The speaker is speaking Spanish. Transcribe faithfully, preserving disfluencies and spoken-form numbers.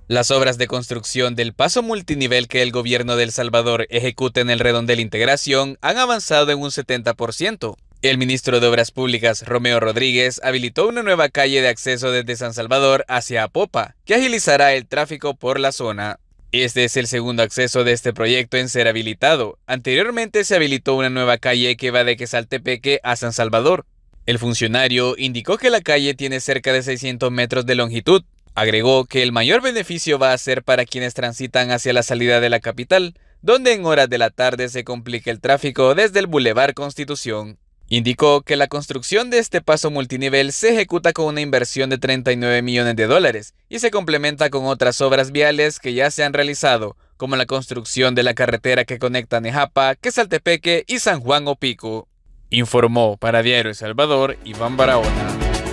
Las obras de construcción del paso multinivel que el gobierno de El Salvador ejecuta en el Redondel Integración han avanzado en un setenta por ciento. El ministro de Obras Públicas, Romeo Rodríguez, habilitó una nueva calle de acceso desde San Salvador hacia Apopa, que agilizará el tráfico por la zona. Este es el segundo acceso de este proyecto en ser habilitado. Anteriormente se habilitó una nueva calle que va de Quesaltepeque a San Salvador. El funcionario indicó que la calle tiene cerca de seiscientos metros de longitud. Agregó que el mayor beneficio va a ser para quienes transitan hacia la salida de la capital, donde en horas de la tarde se complica el tráfico desde el Boulevard Constitución. Indicó que la construcción de este paso multinivel se ejecuta con una inversión de treinta y nueve millones de dólares y se complementa con otras obras viales que ya se han realizado, como la construcción de la carretera que conecta Nejapa, Quesaltepeque y San Juan Opico. Informó para Diario El Salvador, Iván Barahona.